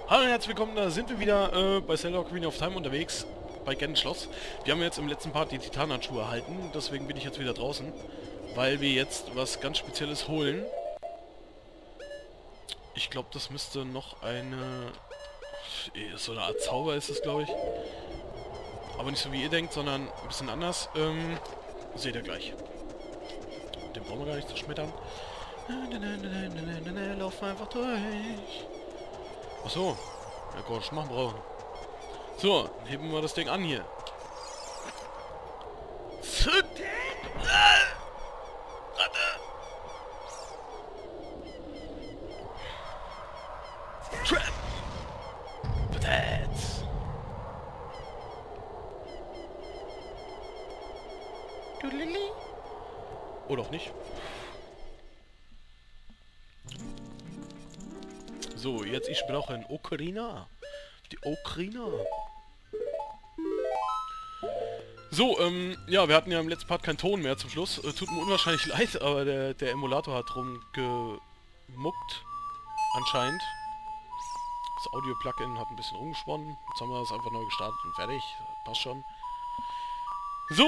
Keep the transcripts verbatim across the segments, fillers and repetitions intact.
Hallo und herzlich willkommen, da sind wir wieder äh, bei Zelda Ocarina of Time unterwegs, bei Ganon Schloss. Wir haben jetzt im letzten Part die Titanhandschuhe erhalten, deswegen bin ich jetzt wieder draußen, weil wir jetzt was ganz Spezielles holen. Ich glaube, das müsste noch eine... so eine Art Zauber ist es, glaube ich. Aber nicht so wie ihr denkt, sondern ein bisschen anders. Ähm, seht ihr gleich. Den brauchen wir gar nicht zu schmettern. Lauf einfach durch. Achso. Ja Gott, machen brauchen. So, dann heben wir das Ding an hier. Trap! Patats! Oder auch nicht. So, jetzt ich brauche ein Ocarina. Die Ocarina. So, ähm, ja, wir hatten ja im letzten Part keinen Ton mehr zum Schluss. Äh, tut mir unwahrscheinlich leid, aber der, der Emulator hat rumgemuckt. Anscheinend. Das Audio-Plugin hat ein bisschen rumgesponnen. Jetzt haben wir das einfach neu gestartet und fertig. Passt schon. So.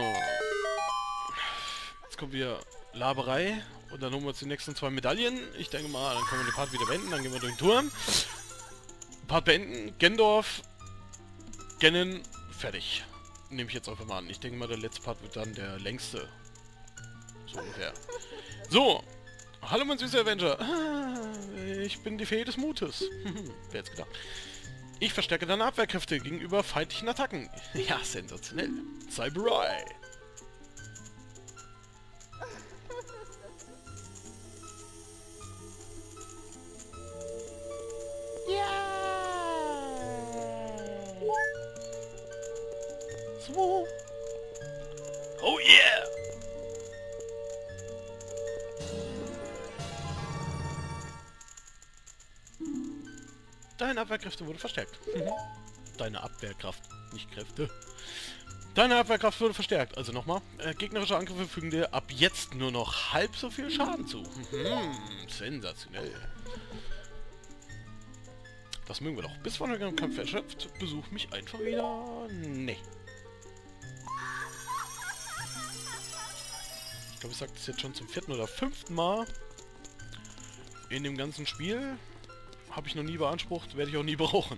Jetzt kommt wieder Laberei. Und dann holen wir uns die nächsten zwei Medaillen. Ich denke mal, dann können wir den Part wieder beenden. Dann gehen wir durch den Turm. Part beenden. Gendorf. Ganon. Fertig. Nehme ich jetzt einfach mal an. Ich denke mal, der letzte Part wird dann der längste. So ungefähr. So. Hallo mein süßer Avenger. Ich bin die Fee des Mutes. Wer hätte gedacht. Ich verstärke deine Abwehrkräfte gegenüber feindlichen Attacken. Ja, sensationell. Cybereye. So. Oh yeah! Deine Abwehrkräfte wurde verstärkt. Deine Abwehrkraft, nicht Kräfte. Deine Abwehrkraft wurde verstärkt. Also nochmal. Äh, gegnerische Angriffe fügen dir ab jetzt nur noch halb so viel Schaden zu. Sensationell. Das mögen wir doch. Bis wann der Kampf erschöpft, besuch mich einfach wieder. Nee. Ich glaube, ich sage das jetzt schon zum vierten oder fünften Mal. In dem ganzen Spiel. Habe ich noch nie beansprucht, werde ich auch nie brauchen.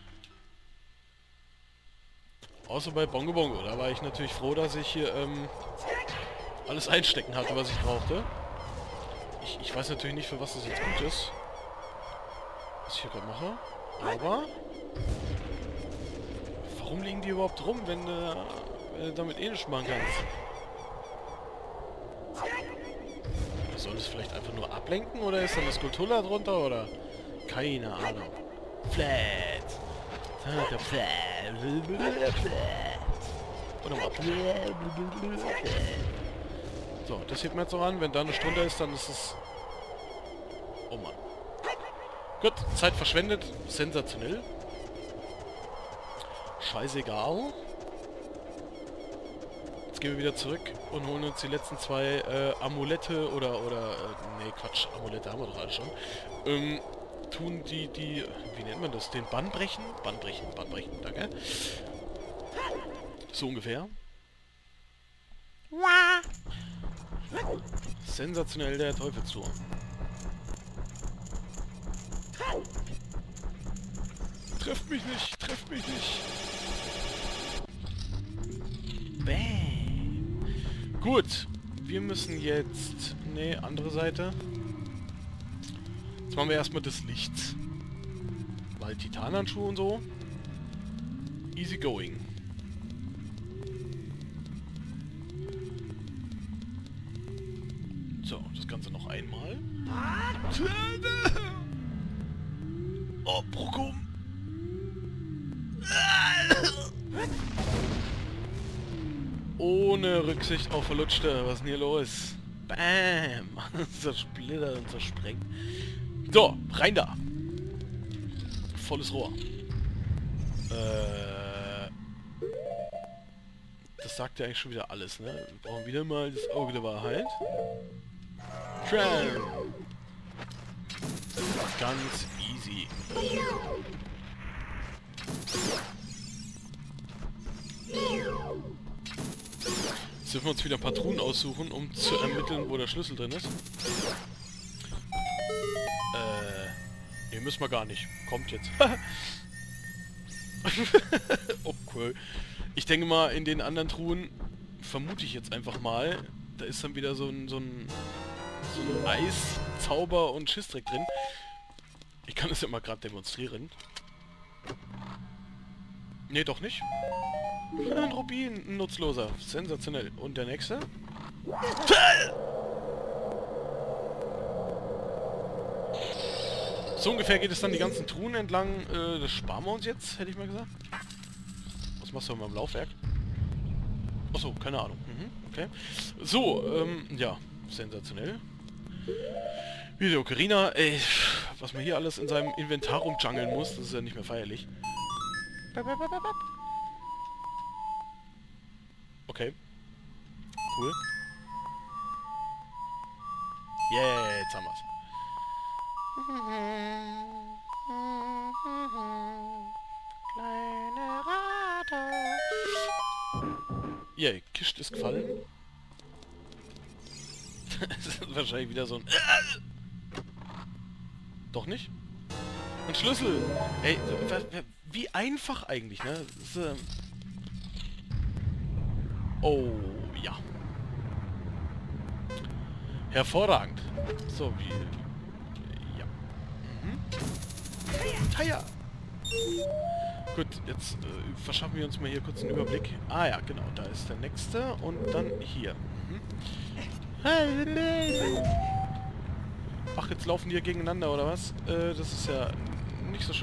Außer bei Bongo Bongo. Da war ich natürlich froh, dass ich hier ähm, alles einstecken hatte, was ich brauchte. Ich, ich weiß natürlich nicht, für was das jetzt gut ist. Was ich hier gerade mache. Aber... warum liegen die überhaupt rum, wenn du, wenn du damit eh nichts machen kannst? Soll es vielleicht einfach nur ablenken, oder ist da eine Skulptur drunter, oder? Keine Ahnung. Flat. Flat. Oder mal. So, das hebt man jetzt noch an. Wenn da eine Stunde ist, dann ist es... oh Mann. Gut, Zeit verschwendet. Sensationell. Scheißegal. Jetzt gehen wir wieder zurück und holen uns die letzten zwei äh, Amulette oder, oder, äh, nee, Quatsch, Amulette haben wir doch alle schon. Ähm, tun die, die, wie nennt man das, den Bann brechen? Bann brechen, Bann brechen, danke. So ungefähr. Sensationell der Teufelsturm. Trefft mich nicht, trefft mich nicht. Bam. Gut, wir müssen jetzt... nee, andere Seite. Jetzt machen wir erstmal das Licht. Weil Titanhandschuhe und so. Easy going. So, das Ganze noch einmal. Oh, Bruckum. Ohne Rücksicht auf Verlutschte. Was ist denn hier los? Bam! Zersplittert und zersprengt. So, rein da. Volles Rohr. Äh, das sagt ja eigentlich schon wieder alles, ne? Wir brauchen wieder mal das Auge der Wahrheit. Tram. Ganz easy. Jetzt dürfen wir uns wieder ein paar Truhen aussuchen, um zu ermitteln, wo der Schlüssel drin ist. Äh, nee, müssen wir gar nicht. Kommt jetzt. Okay. Ich denke mal, in den anderen Truhen vermute ich jetzt einfach mal, da ist dann wieder so ein, so ein, so ein Eis, Zauber und Schissdreck drin. Ich kann es ja mal gerade demonstrieren. Nee, doch nicht. Ein Rubin, ein Nutzloser. Sensationell. Und der nächste? So ungefähr geht es dann die ganzen Truhen entlang. Äh, das sparen wir uns jetzt, hätte ich mal gesagt. Was machst du mit meinem Laufwerk? Achso, keine Ahnung. Mhm, okay. So, ähm, ja. Sensationell. Video Ocarina. Ey, was man hier alles in seinem Inventar rumjungeln muss, das ist ja nicht mehr feierlich. Okay. Cool. Yeah, jetzt haben wir's. Kleine Ratte. Ja, yeah, Kist ist gefallen. Das ist wahrscheinlich wieder so ein... Doch nicht? Ein Schlüssel! Ey, wie einfach eigentlich, ne? Das ist, ähm oh, ja. Hervorragend. So, wie... Ja. Mhm. Tja. Gut, jetzt äh, verschaffen wir uns mal hier kurz einen Überblick. Ah ja, genau, da ist der nächste und dann hier. Mhm. Ach, jetzt laufen die hier gegeneinander, oder was? Äh, das ist ja nicht so schön.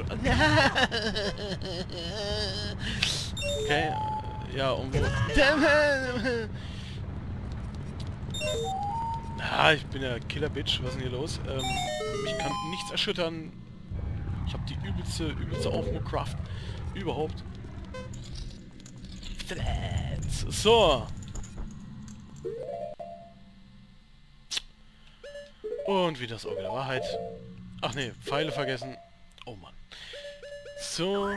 Okay, ja, und wo... Ah, ich bin ja Killer-Bitch, was ist denn hier los? Ähm, mich kann nichts erschüttern. Ich habe die übelste, übelste Aufmuckkraft überhaupt. So. Und wie das Auge der Wahrheit. Ach nee, Pfeile vergessen. Oh Mann. So.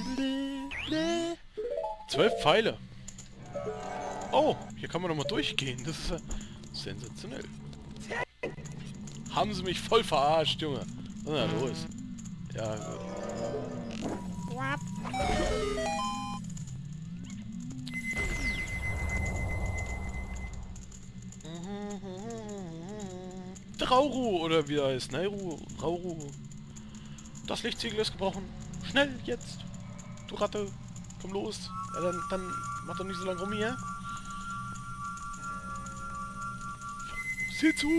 Zwölf Pfeile. Oh, hier kann man noch mal durchgehen. Das ist ja sensationell. Haben sie mich voll verarscht, Junge. Was ist denn da los? Ja, gut. Rauru, oder wie er heißt, Nairu, Rauru. Das Lichtsiegel ist gebrochen. Schnell, jetzt. Du Ratte. Komm los. Ja, dann, dann mach doch nicht so lange rum hier. Sieh zu.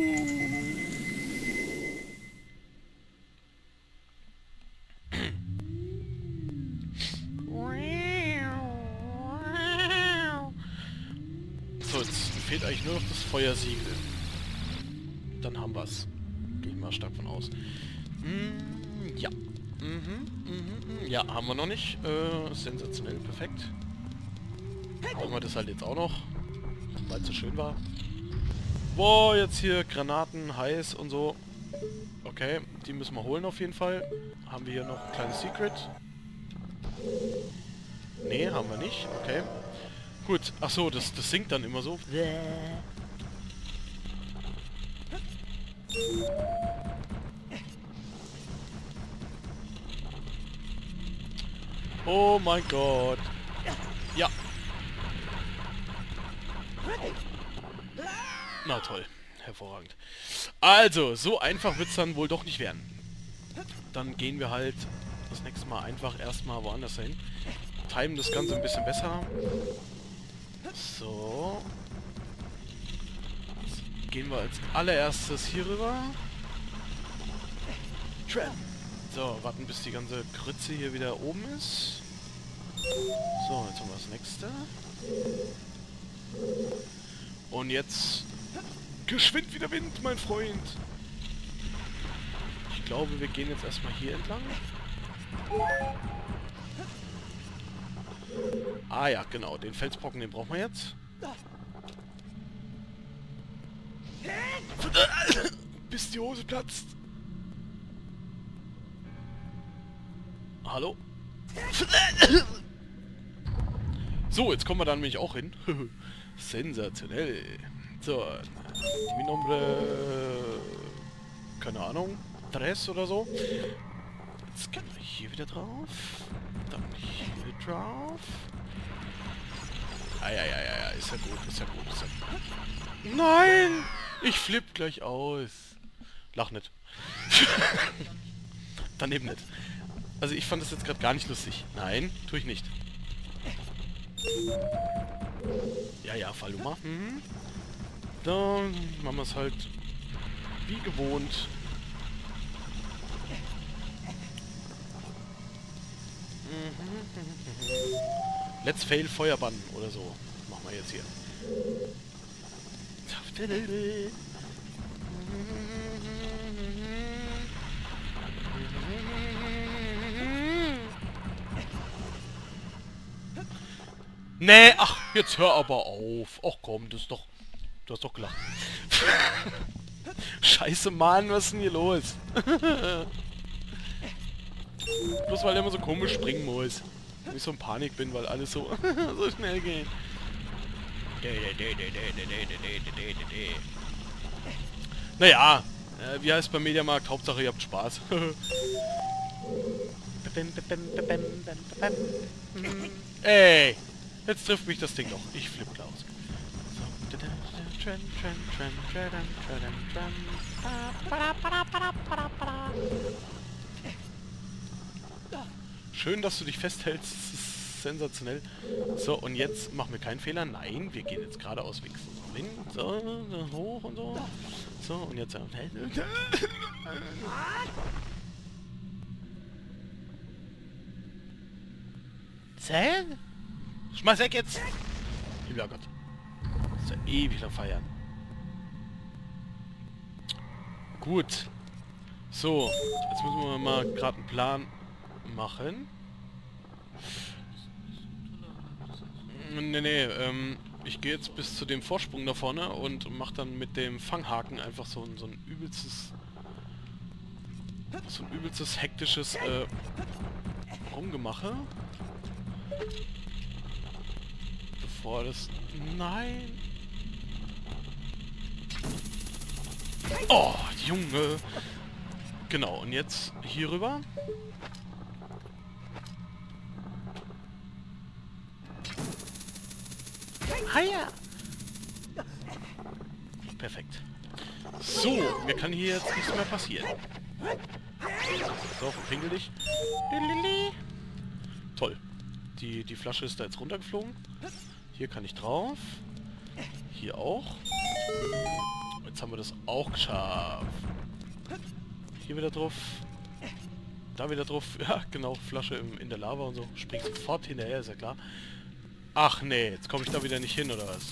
So, jetzt fehlt eigentlich nur noch das Feuersiegel. Dann haben wir es. Gehe ich mal stark von aus. Mm, ja. Mhm, mhm, ja, haben wir noch nicht. Äh, sensationell, perfekt. Brauchen wir das halt jetzt auch noch. Weil es so schön war. Boah, jetzt hier Granaten, heiß und so. Okay, die müssen wir holen auf jeden Fall. Haben wir hier noch ein kleines Secret? Nee, haben wir nicht. Okay. Gut, ach so, das, das sinkt dann immer so. Oh mein Gott. Ja. Na toll. Hervorragend. Also, so einfach wird es dann wohl doch nicht werden. Dann gehen wir halt das nächste Mal einfach erstmal woanders hin. Timen das Ganze ein bisschen besser. So. Jetzt gehen wir als allererstes hier rüber. So, warten bis die ganze Grütze hier wieder oben ist. So, jetzt haben wir das nächste. Und jetzt... Geschwind wie der Wind, mein Freund! Ich glaube, wir gehen jetzt erstmal hier entlang. Ah ja, genau. Den Felsbrocken, den brauchen wir jetzt. Bis die Hose platzt. Hallo? So, jetzt kommen wir da nämlich auch hin. Sensationell. So, mi nombre... Keine Ahnung. Tres oder so. Jetzt können wir hier wieder drauf. Dann hier drauf. Ah, ja, ja, ja, ja. Ist ja gut, ist ja gut, ist ja gut. Nein! Ich flipp gleich aus. Lach nicht. Daneben nicht. Also ich fand das jetzt gerade gar nicht lustig. Nein, tue ich nicht. Ja, ja, fall du mal. Mhm. Dann machen wir es halt wie gewohnt. Let's fail Feuerbann oder so. Machen wir jetzt hier. Nee, ach, jetzt hör aber auf. Ach komm, das ist doch... Du hast doch gelacht. Scheiße, Mann, was ist denn hier los? Bloß weil er immer so komisch springen muss. Und ich so in Panik bin, weil alles so, so schnell geht. Naja, äh, wie heißt beim Mediamarkt? Hauptsache ihr habt Spaß. Ey, jetzt trifft mich das Ding noch. Ich flipp aus. Schön, dass du dich festhältst. Das ist sensationell. So, und jetzt machen wir keinen Fehler. Nein, wir gehen jetzt geradeaus weg. So, so, hoch und so. So, und jetzt... Zählen? Schmeiß weg jetzt! Lieber Gott. Das ist ja ewig lang feiern. Gut. So, jetzt müssen wir mal gerade einen Plan machen. Nee, nee, ähm, ich gehe jetzt bis zu dem Vorsprung da vorne und mache dann mit dem Fanghaken einfach so ein, so ein übelstes... So ein übelstes, hektisches, äh, Rumgemache. Bevor das... Nein! Oh, Junge! Genau, und jetzt hier rüber. Hiya! Perfekt. So, mir kann hier jetzt nichts mehr passieren. So, verpingel dich. Toll. Die, die Flasche ist da jetzt runtergeflogen. Hier kann ich drauf. Hier auch. Jetzt haben wir das auch geschafft. Hier wieder drauf. Da wieder drauf. Ja, genau. Flasche im, in der Lava und so. Springt sofort hinterher, ist ja klar. Ach nee, jetzt komme ich da wieder nicht hin, oder was?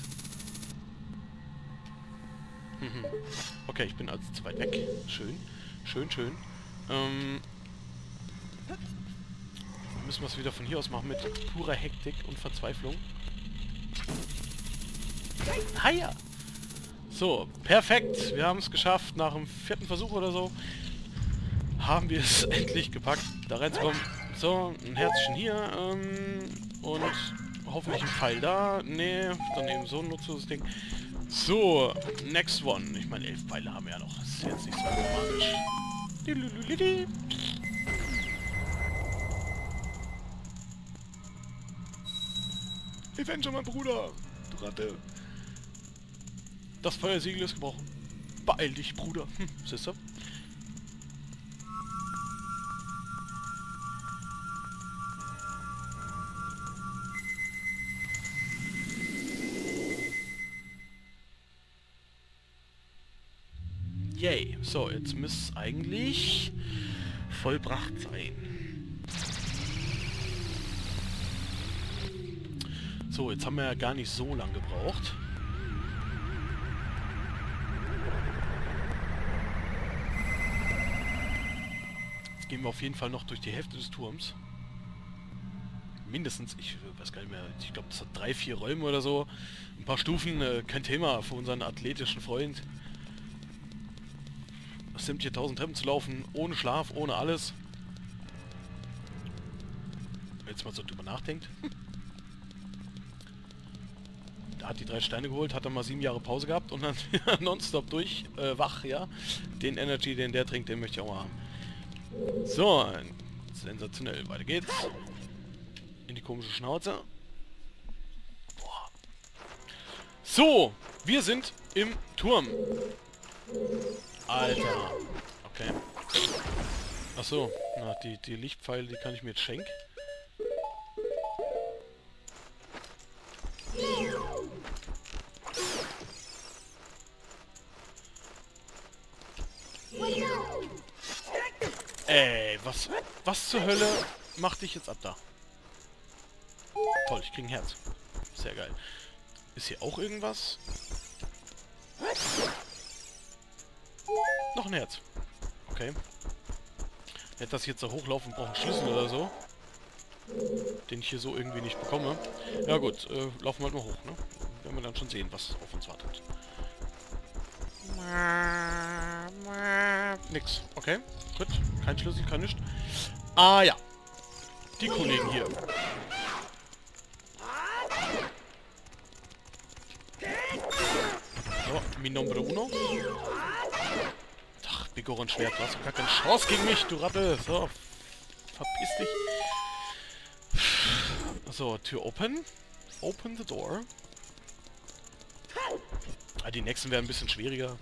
Okay, ich bin also zu weit weg. Schön. Schön, schön. Ähm... Müssen wir es wieder von hier aus machen mit purer Hektik und Verzweiflung. Hiya! So, perfekt. Wir haben es geschafft. Nach dem vierten Versuch oder so haben wir es endlich gepackt, da reinzukommen. So, ein Herzchen hier. Ähm, und hoffentlich ein Pfeil da. Nee, dann eben so ein nutzloses Ding. So, next one. Ich meine, elf Pfeile haben wir ja noch. Das ist jetzt nicht so dramatisch. Avenger, mein Bruder! Du Ratte! Das Feuersiegel ist gebrochen. Beeil dich, Bruder. Hm, siehst du? Yay. So, jetzt müsste es eigentlich vollbracht sein. So, jetzt haben wir ja gar nicht so lange gebraucht. Jetzt gehen wir auf jeden Fall noch durch die Hälfte des Turms. Mindestens, ich weiß gar nicht mehr, ich glaube, das hat drei, vier Räume oder so. Ein paar Stufen, äh, kein Thema für unseren athletischen Freund. Sämtliche tausend Treppen zu laufen, ohne Schlaf, ohne alles. Wenn jetzt mal so drüber nachdenkt. hat die drei Sterne geholt, hat dann mal sieben Jahre Pause gehabt und dann nonstop durch, äh, wach, ja. Den Energy, den der trinkt, den möchte ich auch mal haben. So, sensationell. Weiter geht's. In die komische Schnauze. Boah. So, wir sind im Turm. Alter. Okay. Achso, na, die, die Lichtpfeile, die kann ich mir jetzt schenken. Ey, was, was zur Hölle macht dich jetzt ab da? Toll, ich krieg ein Herz. Sehr geil. Ist hier auch irgendwas? Noch ein Herz. Okay. Nicht, dass ich jetzt da hochlaufen und brauche einen Schlüssel oder so. Den ich hier so irgendwie nicht bekomme. Ja gut, äh, laufen wir halt mal hoch, ne? Werden wir dann schon sehen, was auf uns wartet. Nix. Okay, gut. Kein Schlüssel, kein nichts. Ah ja. Die Kollegen hier. So, mi nombre uno. Ach, Bigoron Schwert, du hast doch gar keine Chance gegen mich, du Ratte. So, verpiss dich. So, Tür open. Open the door. Ah, die nächsten werden ein bisschen schwieriger.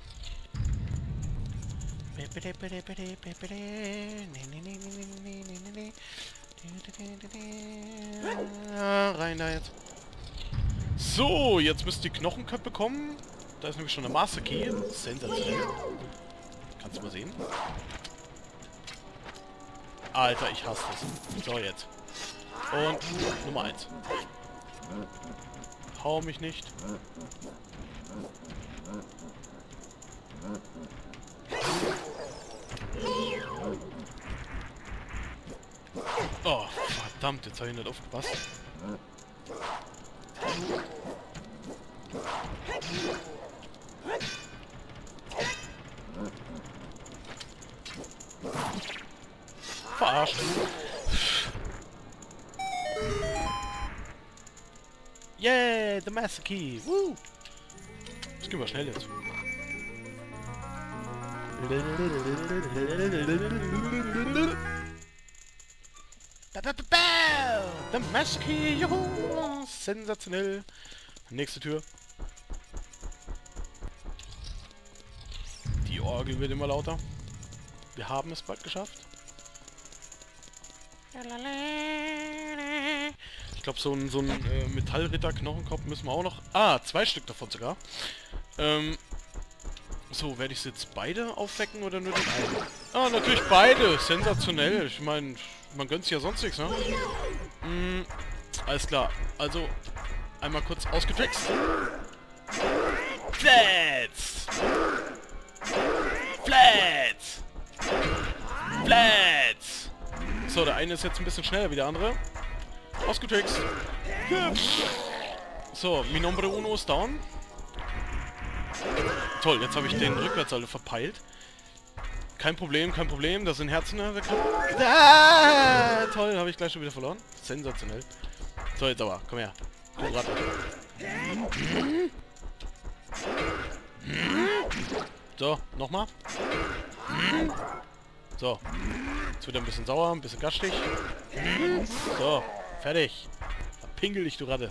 Rein da jetzt. So, jetzt müsst ihr die Knochenköpfe kommen. Da ist nämlich schon der Master Key. Sensationell. Kannst du mal sehen. Alter, ich hasse das. So, jetzt. Und Nummer eins. Hau mich nicht. Oh, verdammt, jetzt habe ich nicht aufgepasst. Verarscht. Yeah, the Master Key. Woo. Das geht mal schnell jetzt. The Master Key, juhu. Sensationell. Nächste Tür. Die Orgel wird immer lauter. Wir haben es bald geschafft. Ich glaube, so ein, so ein äh, Metallritter-Knochenkopf müssen wir auch noch... Ah, zwei Stück davon sogar. Ähm, so, werde ich sie jetzt beide aufwecken oder nur den einen? Ah, natürlich beide. Sensationell. Ich meine, man gönnt sich ja sonst nichts, ne? Mm, alles klar. Also, einmal kurz ausgetrickst. Flats! Flats! Flats! So, der eine ist jetzt ein bisschen schneller wie der andere. Ausgetrickst. So, mi nombre uno ist down. Toll, jetzt habe ich den rückwärts alle verpeilt. Kein Problem, kein Problem. Das sind Herzen. Ah, toll, habe ich gleich schon wieder verloren. Sensationell. So, jetzt aber. Komm her. Du Ratte. So, nochmal. So. Jetzt wird er ein bisschen sauer, ein bisschen gaschtig. So, fertig. Verpingel dich, du Ratte.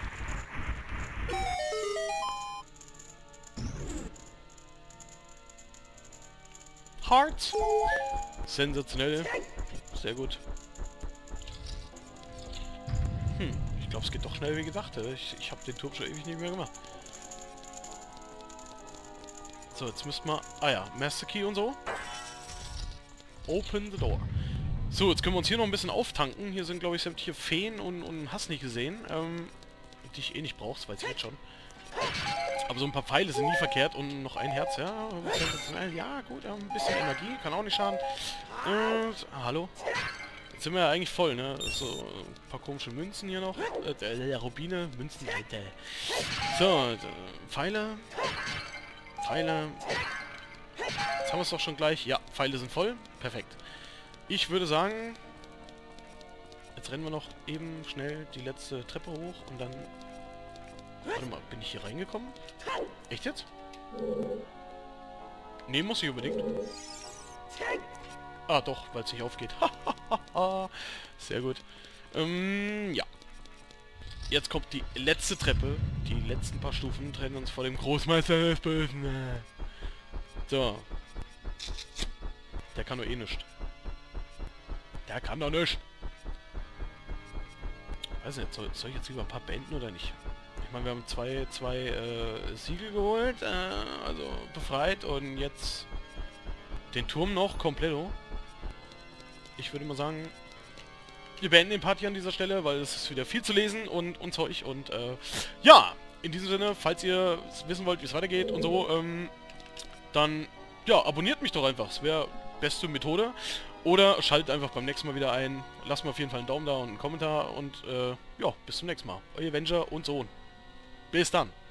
Heart. Sensationell. Sehr gut. Hm, ich glaube, es geht doch schnell, wie gesagt. Ich, ich habe den Turm schon ewig nicht mehr gemacht. So, jetzt müssen wir... Ah ja, Master Key und so. Open the door. So, jetzt können wir uns hier noch ein bisschen auftanken. Hier sind, glaube ich, sämtliche Feen und, und hast nicht gesehen. Ähm, die ich eh nicht brauche, das weiß ich jetzt schon. Aber so ein paar Pfeile sind nie verkehrt und noch ein Herz, ja. Ja, gut, ein bisschen Energie, kann auch nicht schaden. Äh, ah, hallo? Jetzt sind wir ja eigentlich voll, ne? So, ein paar komische Münzen hier noch. Äh, Rubine, Münzen, Alter. So, äh, Pfeile. Pfeile. Jetzt haben wir es doch schon gleich. Ja, Pfeile sind voll. Perfekt. Ich würde sagen, jetzt rennen wir noch eben schnell die letzte Treppe hoch und dann Warte mal, bin ich hier reingekommen? Echt jetzt? Nee, muss ich unbedingt. Ah, doch, weil es nicht aufgeht. Sehr gut. Ähm, ja. Jetzt kommt die letzte Treppe. Die letzten paar Stufen trennen uns vor dem Großmeister des Bösen. So. Der kann doch eh nichts. Der kann doch nichts. Weiß nicht, soll, soll ich jetzt lieber ein paar beenden oder nicht? Ich meine, wir haben zwei, zwei äh, Siegel geholt, äh, also befreit und jetzt den Turm noch komplett. Ich würde mal sagen, wir beenden den Part hier an dieser Stelle, weil es ist wieder viel zu lesen und, und Zeug und äh, ja, in diesem Sinne, falls ihr wissen wollt, wie es weitergeht und so, ähm, dann, ja, abonniert mich doch einfach, es wäre beste Methode. Oder schaltet einfach beim nächsten Mal wieder ein, lasst mir auf jeden Fall einen Daumen da und einen Kommentar und äh, ja, bis zum nächsten Mal. Euer Avenger und Sohn. Bis dann.